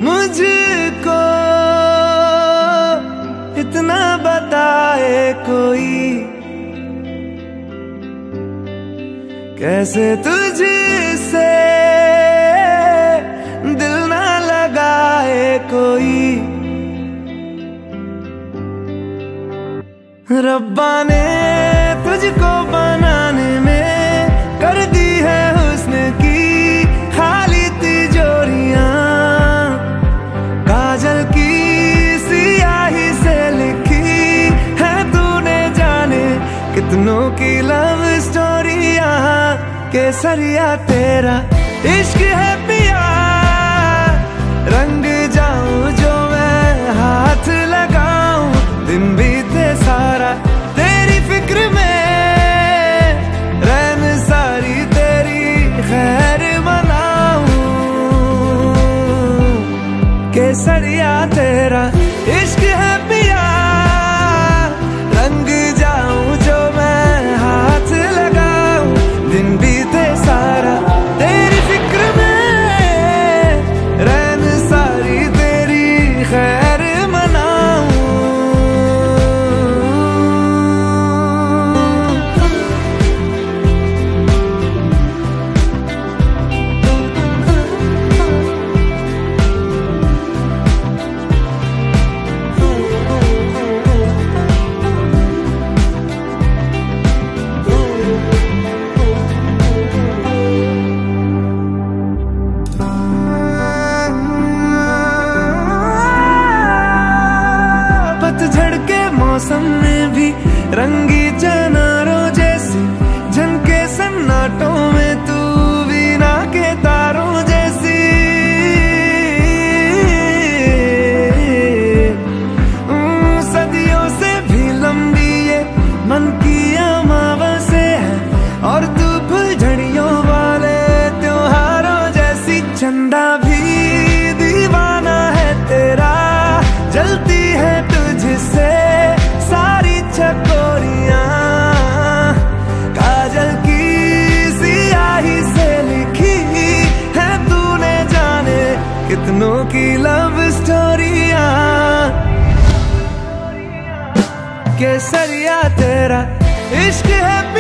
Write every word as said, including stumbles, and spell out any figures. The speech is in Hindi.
मुझको इतना बताए कोई, कैसे तुझसे दिल ना लगाए कोई। रब्बा ने तुझको बनाने में कर दी है हुस्न की खाली तिजोरियां, काजल की सियाही से लिखी है तूने जाने कितनों की लव स्टोरियां। केसरिया तेरा इश्क है पिया, रंग जाऊं जो मैं हाथ लगाऊं, दिन बीते सारा तेरी फिक्र में, रैन सारी तेरी खैर मनाऊं। केसरिया तेरा इश्क है पिया, रंग जाऊं जो मैं हाथ लगाऊं, दिन बीते सारा तेरी फिक्र में, रैन सारी तेरी खैर मनाऊं। पतझड़ के मौसम में भी रंगी चनारों जैसी झनके सन्नाटों में, तू वीणा के तारों जैसी। सदियों से भी लंबी ये मन की अमावस्या है, और तू फुलझड़ियों वाले त्योहारों जैसी। चंदा भी दीवाना है तेरा, जलती है तुझसे सारी चकोरियां, काजल की सियाही से लिखी है तूने जाने कितनों की लव स्टोरियां। केसरिया तेरा इश्क है